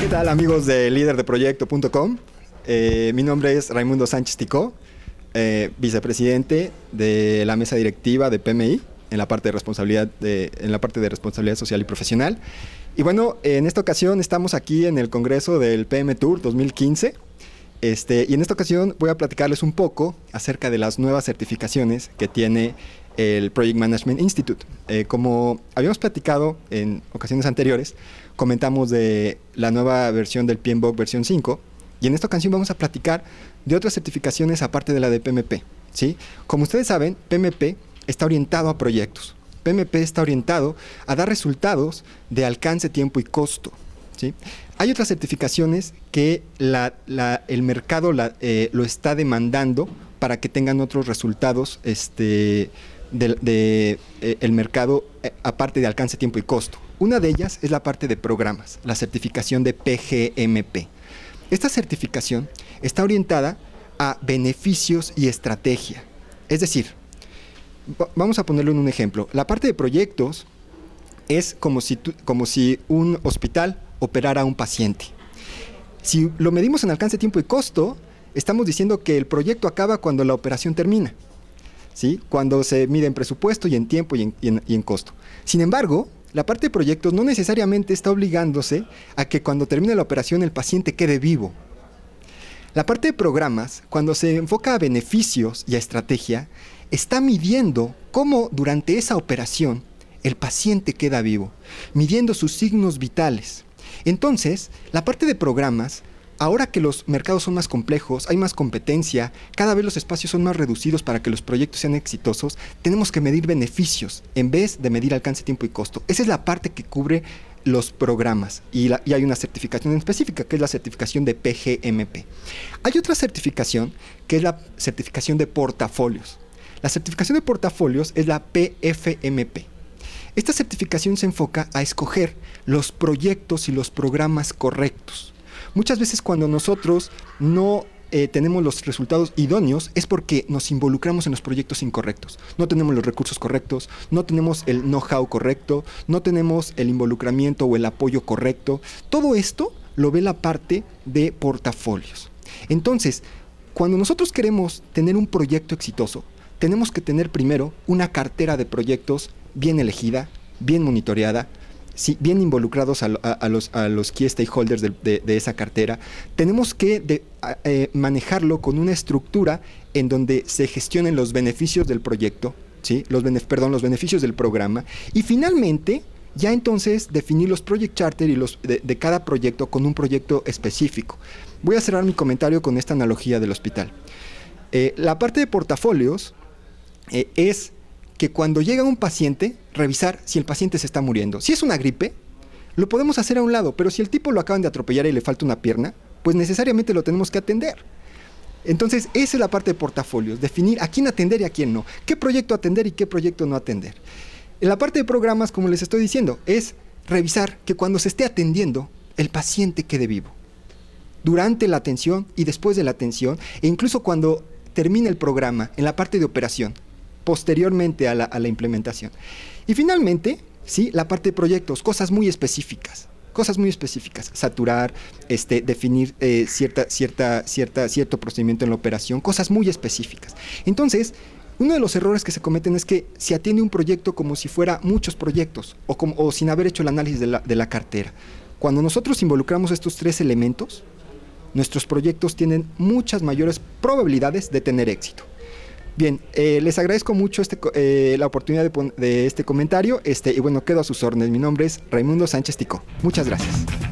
¿Qué tal, amigos de liderdeproyecto.com? Mi nombre es Raimundo Sánchez Ticó, vicepresidente de la mesa directiva de PMI en la parte de responsabilidad social y profesional. Y bueno, en esta ocasión estamos aquí en el Congreso del PM Tour 2015. Y en esta ocasión voy a platicarles un poco acerca de las nuevas certificaciones que tiene el Project Management Institute. Como habíamos platicado en ocasiones anteriores, comentamos de la nueva versión del PMBOK versión 5, y en esta ocasión vamos a platicar de otras certificaciones aparte de la de PMP, ¿sí? Como ustedes saben, PMP está orientado a proyectos. PMP está orientado a dar resultados de alcance, tiempo y costo, ¿sí? Hay otras certificaciones que el mercado lo está demandando para que tengan otros resultados el mercado, aparte de alcance, tiempo y costo. Una de ellas es la parte de programas, la certificación de PGMP. Esta certificación está orientada a beneficios y estrategia. Es decir, vamos a ponerlo en un ejemplo. La parte de proyectos es como si un hospital operara a un paciente. Si lo medimos en alcance, tiempo y costo, estamos diciendo que el proyecto acaba cuando la operación termina, ¿sí? Cuando se mide en presupuesto y en tiempo y en costo. Sin embargo, la parte de proyectos no necesariamente está obligándose a que cuando termine la operación el paciente quede vivo. La parte de programas, cuando se enfoca a beneficios y a estrategia, está midiendo cómo durante esa operación el paciente queda vivo, midiendo sus signos vitales. Entonces, la parte de programas, ahora que los mercados son más complejos, hay más competencia, cada vez los espacios son más reducidos para que los proyectos sean exitosos, tenemos que medir beneficios en vez de medir alcance, tiempo y costo. Esa es la parte que cubre los programas y hay una certificación específica que es la certificación de PGMP. Hay otra certificación que es la certificación de portafolios. La certificación de portafolios es la PFMP. Esta certificación se enfoca a escoger los proyectos y los programas correctos. Muchas veces cuando nosotros no tenemos los resultados idóneos es porque nos involucramos en los proyectos incorrectos. No tenemos los recursos correctos, no tenemos el know-how correcto, no tenemos el involucramiento o el apoyo correcto. Todo esto lo ve la parte de portafolios. Entonces, cuando nosotros queremos tener un proyecto exitoso, tenemos que tener primero una cartera de proyectos bien elegida, bien monitoreada, sí, bien involucrados a los key stakeholders de esa cartera. Tenemos que manejarlo con una estructura en donde se gestionen los beneficios del proyecto, ¿sí? los beneficios del programa, y finalmente ya entonces definir los project charter y de cada proyecto con un proyecto específico. Voy a cerrar mi comentario con esta analogía del hospital. La parte de portafolios es que cuando llega un paciente, revisar si el paciente se está muriendo. Si es una gripe, lo podemos hacer a un lado, pero si el tipo lo acaban de atropellar y le falta una pierna, pues necesariamente lo tenemos que atender. Entonces, esa es la parte de portafolios, definir a quién atender y a quién no, qué proyecto atender y qué proyecto no atender. En la parte de programas, como les estoy diciendo, es revisar que cuando se esté atendiendo, el paciente quede vivo. Durante la atención y después de la atención, e incluso cuando termine el programa, en la parte de operación, posteriormente a la implementación. Y finalmente, ¿sí? La parte de proyectos, cosas muy específicas, saturar, definir cierto procedimiento en la operación, cosas muy específicas. Entonces, uno de los errores que se cometen es que se atiende un proyecto como si fuera muchos proyectos o sin haber hecho el análisis de la cartera. Cuando nosotros involucramos estos tres elementos, nuestros proyectos tienen muchas mayores probabilidades de tener éxito. Bien, les agradezco mucho la oportunidad de este comentario y bueno, quedo a sus órdenes. Mi nombre es Raimundo Sánchez Ticó. Muchas gracias.